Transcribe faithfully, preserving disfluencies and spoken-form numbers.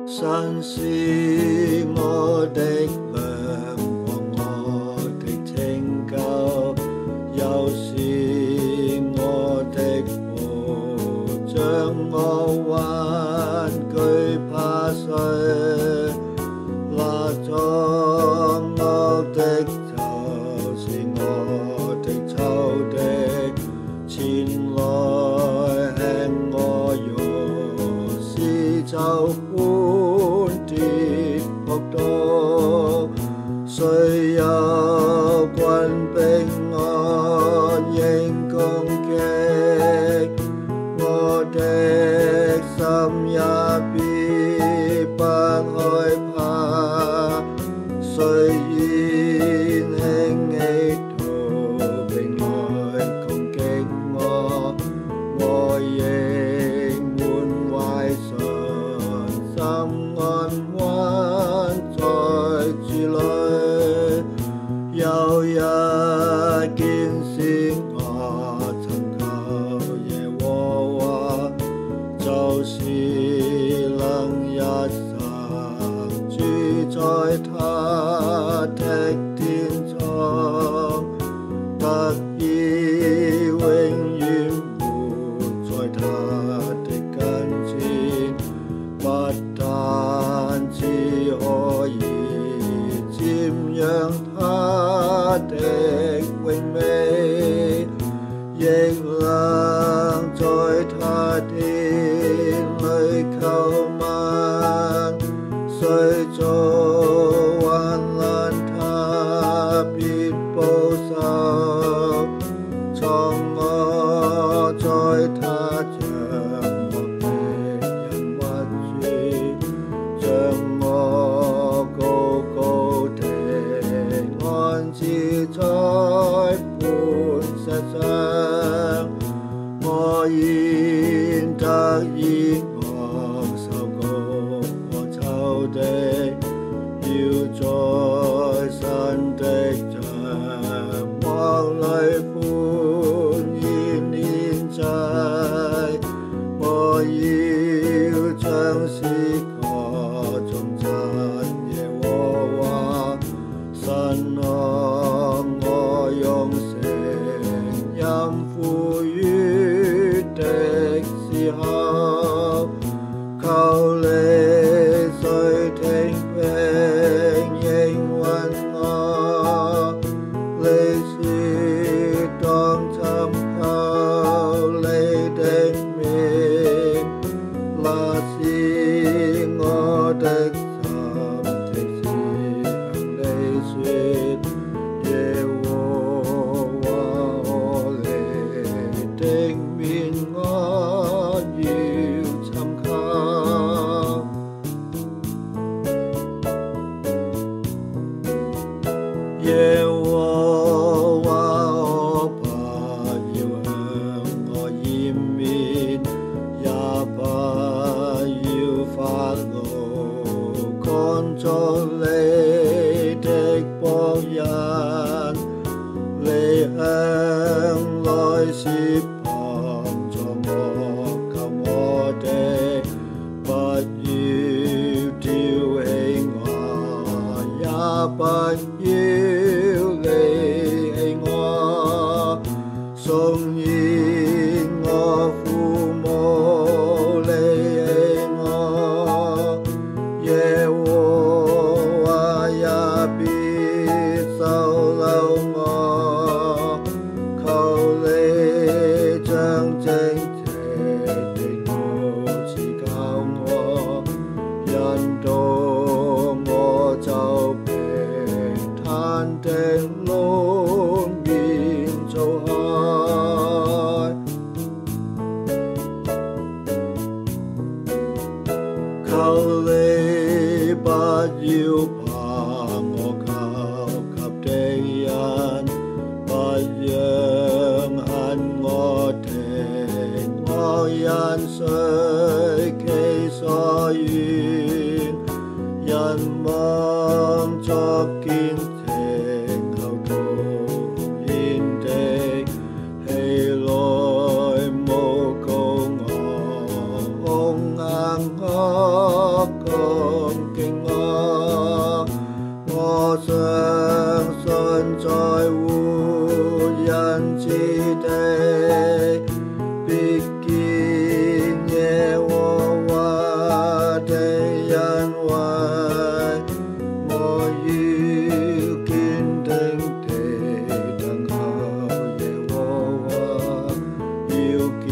神是我的亮光，我的拯救，又是我的保障。我還懼怕誰？那作惡的就是我的仇敵，前來吃我肉，是就絆跌仆倒。雖有軍兵安營攻擊，我的心也必不害怕。雖然興起刀兵來攻擊我，我仍滿懷信心安穩在主裏。有一件事我曾求耶和華，就是能一生住在他的殿中，得以永遠活在他的跟前。不但只可以瞻仰他的榮美，亦能在他殿裡求問。雖遭患難，他必保守，藏我在他帳幕的隱密處，將我高高地安置在磐石上。我現得以昂首，高過仇敵，要在神的帳幕裡歡然獻祭。我要唱詩歌頌讚耶和華，神啊，我用聲音呼籲的時候，求你垂聽並應允我。你說當尋求你的面，那是我的心的是向你說，耶和華我你的面我要尋求。耶和華我不要向我掩面，也不要發怒，趕逐你的僕人。你向來是幫助我，救我的，不要丟棄我，也不要離棄我。縱然我父母離棄我，耶和華也必收留我。求你將正直的路賜教我，引導我走平坦的路免遭害。求你不要怕我求給敵人，不讓恨我的惡人隨其所願。人望作見證後徒然的起來誣告我，兇硬惡告了